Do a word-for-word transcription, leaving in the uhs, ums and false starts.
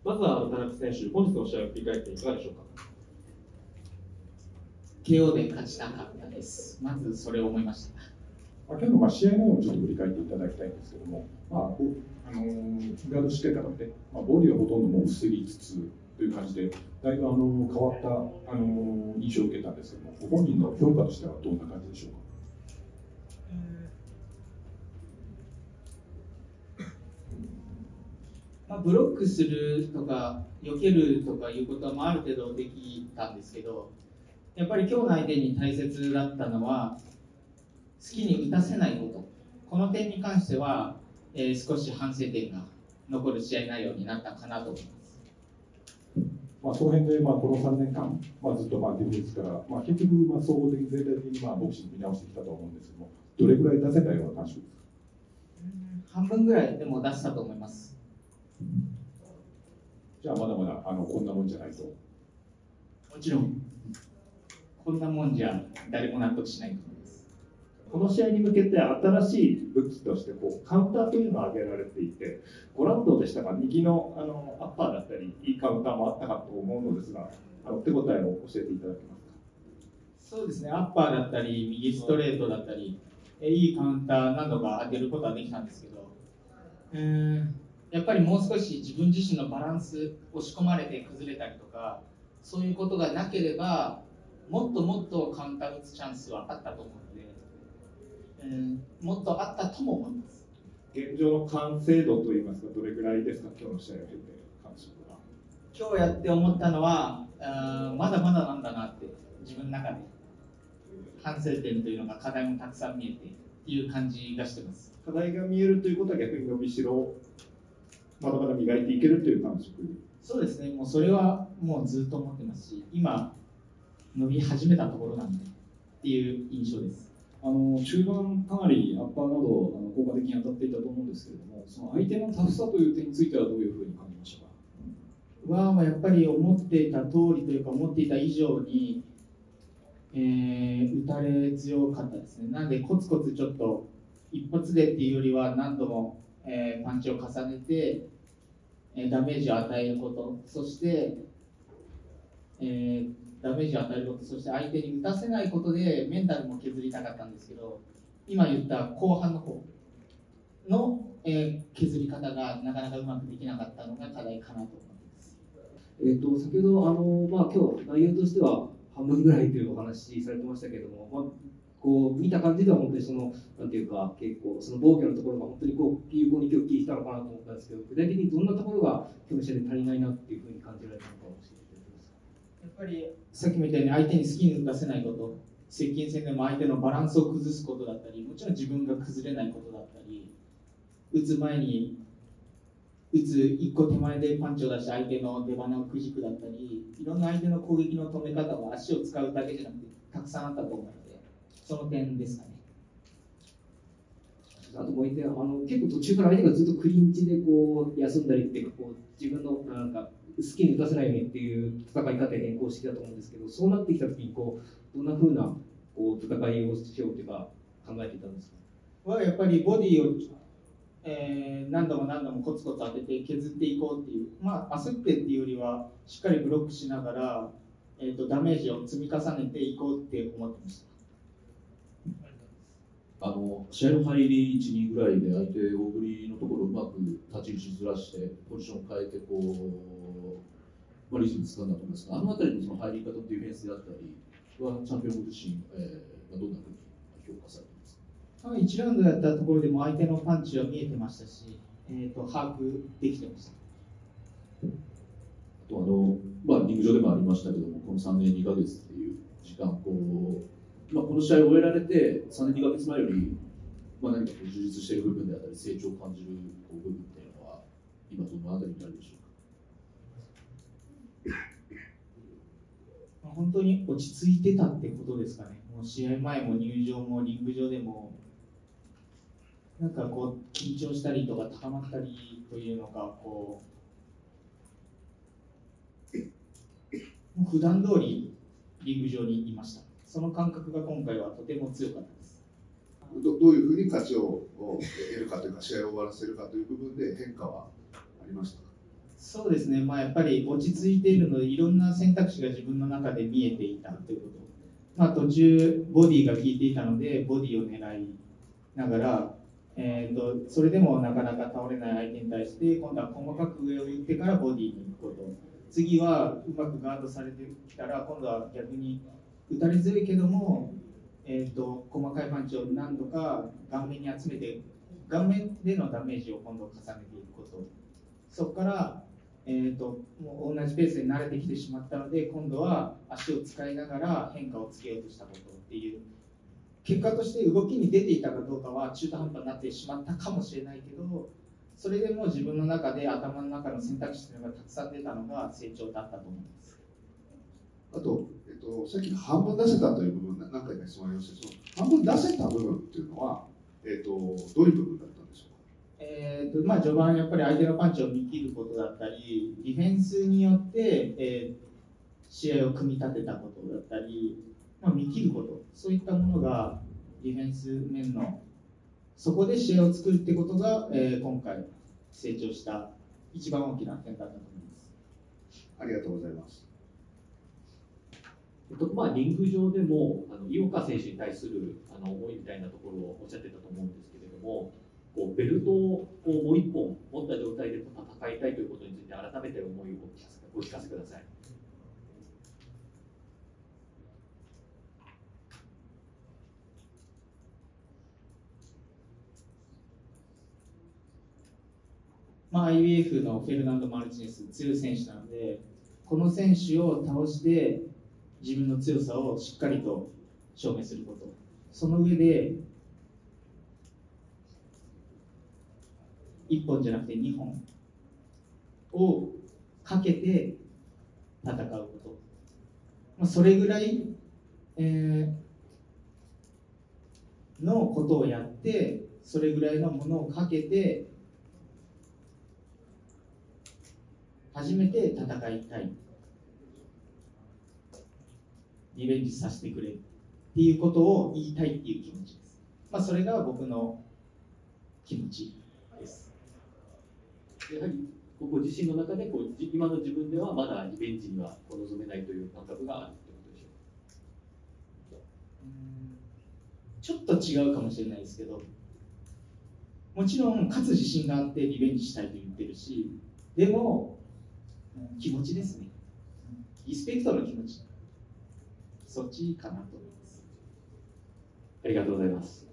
まずは田中選手、本日の試合を振り返っていかがでしょうか。 ケーオー で勝ちたかったです。まずそれを思いました。 今日のまあ試合内容をちょっと振り返っていただきたいんですけども、まああのー、ガードしてからで、まあ、ボディはほとんどもう防ぎつつという感じで、だいぶあの変わった、あのー、印象を受けたんですけども、ご本人の評価としてはどんな感じでしょうか。 まあ、ブロックするとか、避けるとかいうことはある程度できたんですけど、やっぱり今日の相手に大切だったのは、好きに打たせないこと、この点に関しては、えー、少し反省点が残る試合内容になったかなと思います。 まあ、その辺で、まあ、このさんねんかん、まあ、ずっとまあディフェンスから、まあ、結局、まあ、総合的に全体的にまあボクシング見直してきたと思うんですけども、どれぐらい出せたような感触ですか。 半分ぐらいでも出したと思います。 じゃあ、まだまだあのこんなもんじゃないと。 もちろん、こんなもんじゃ誰も納得しないと思います。 この試合に向けて新しい武器としてこうカウンターというのが挙げられていて、ごラウンドでしたが、右のあのアッパーだったり、いいカウンターもあったかと思うのですが、あの手応えを教えていただけますか。 そうですね、アッパーだったり、右ストレートだったり、いいカウンター何度か当てることはできたんですけど、うーんやっぱりもう少し自分自身のバランス、押し込まれて崩れたりとか、そういうことがなければ、もっともっとカウンター打つチャンスはあったと思うので、うん、もっとあったとも思います。 現状の完成度といいますか、どれぐらいですか、今日の試合を経て感触は。 今日やって思ったのは、あまだまだなんだなって、自分の中で反省点というのが課題もたくさん見えてっていう感じがしてます。 課題が見えるということは逆に伸びしろ、まだまだ磨いていけるという感触。 そうですね、もうそれはもうずっと思ってますし、今、伸び始めたところなんでっていう印象です。 あの中盤、かなりアッパーなどあの効果的に当たっていたと思うんですけれども、その相手のタフさという点についてはどういうふうに感じましたか。 はやっぱり思っていた通りというか、思っていた以上に、えー、打たれ強かったですね。なので、コツコツちょっと一発でっていうよりは、何度も、えー、パンチを重ねて、えー、ダメージを与えること、そして、えー、ダメージを与えること、そして相手に打たせないことでメンタルも削りたかったんですけど、今言った後半の方の、えー、削り方がなかなかうまくできなかったのが課題かなと思います。 えー、と先ほどあの、まあ、今日内容としては半分ぐらいというお話されてましたけれども、まあ、こう見た感じでは本当にそのなんていうか結構その防御のところが本当にこう有効に今日聞いたのかなと思ったんですけど、具体的にどんなところが今日の試合で足りないなっていうふうに感じられたのか教えていただけますか。 やっぱりさっきも言ったように相手に好きに打たせないこと、接近戦でも相手のバランスを崩すことだったり、もちろん自分が崩れないことだったり、打つ前に打つ一個手前でパンチを出して相手の出鼻をくじくだったり、いろんな相手の攻撃の止め方は足を使うだけじゃなくてたくさんあったと思うので、その点ですかね。 あともう一点、あの結構途中から相手がずっとクリンチでこう休んだりっていうか、こう自分のなんか好きに打たせないようにっていう戦い方に変更してきたと思うんですけど、そうなってきたときにこうどんなふうなこう戦いをしようというか考えていたんですか。 はやっぱりボディを、えー、何度も何度もコツコツ当てて削っていこうっていう、まあ、焦ってっていうよりはしっかりブロックしながら、えーと、ダメージを積み重ねていこうって思ってました。 あの試合の入りいち、にぐらいで相手大振りのところをうまく立ち位置ずらしてポジションを変えてこう、まあ、リズムつかんだと思いますが、あの辺りのその入り方のディフェンスであったりはチャンピオンご自身、えーまあ、どんなふうに評価されていますか。 いちラウンドやったところでも相手のパンチは見えてましたし、えーと、把握できてました。 あとあの、まあ、リング上でもありましたけども、このさんねんにかげつっていう時間こうまあ、この試合を終えられてさんねんにかげつまえより、まあ、何かこう充実している部分であったり成長を感じるこう部分っていうのは今どのあたりになるでしょうか。本当に落ち着いてたってことですかね。もう試合前も入場もリング上でもなんかこう緊張したりとか高まったりというのがこうもう普段通りリング上にいました。その感覚が今回はとても強かったです。 ど, どういうふうに勝ちを得るかというか試合を終わらせるかという部分で変化はありましたか。 そうですね、まあ、やっぱり落ち着いているので、いろんな選択肢が自分の中で見えていたということ、まあ、途中、ボディが効いていたので、ボディを狙いながら、えー、とそれでもなかなか倒れない相手に対して、今度は細かく上を打ってからボディに行くこと、次はうまくガードされてきたら、今度は逆に打たれ強いけども、えー、と細かいパンチを何度か顔面に集めて、顔面でのダメージを今度重ねていくこと、そこから、えー、ともう同じペースに慣れてきてしまったので、今度は足を使いながら変化をつけようとしたことっていう、結果として動きに出ていたかどうかは中途半端になってしまったかもしれないけど、それでも自分の中で頭の中の選択肢というのがたくさん出たのが成長だったと思います。 あと、えっと、さっきの半分出せたという部分、何回か質問ありましたけど、半分出せた部分っていうのは、えっと、どういう部分だったんでしょうか。 えーとまあ、序盤、やっぱり相手のパンチを見切ることだったり、ディフェンスによって、えー、試合を組み立てたことだったり、まあ、見切ること、そういったものがディフェンス面の、そこで試合を作るってことが、えー、今回、成長した一番大きな点だったと思います。 ありがとうございます。 えっとまあ、リング上でもあの井岡選手に対するあの思いみたいなところをおっしゃってたと思うんですけれども、こうベルトをこうもう一本持った状態で戦いたいということについて改めて思いをお聞かせください。 まあ、アイビーエフ のフェルナンド・マルチネス、強い選手なので、この選手を倒して自分の強さをしっかりと証明すること、その上でいっぽんじゃなくてにほんをかけて戦うこと、まあ、それぐらい、えー、のことをやって、それぐらいのものをかけて初めて戦いたい、リベンジさせてくれっていうことを言いたいっていう気持ちです。まあ、それが僕の気持ちです。 やはりご自身の中でこう今の自分ではまだリベンジには臨めないという感覚があるということでしょうか。 ちょっと違うかもしれないですけど、もちろん勝つ自信があってリベンジしたいと言ってるし、でも気持ちですね。リスペクトの気持ち。そっちかなと思います。 ありがとうございます。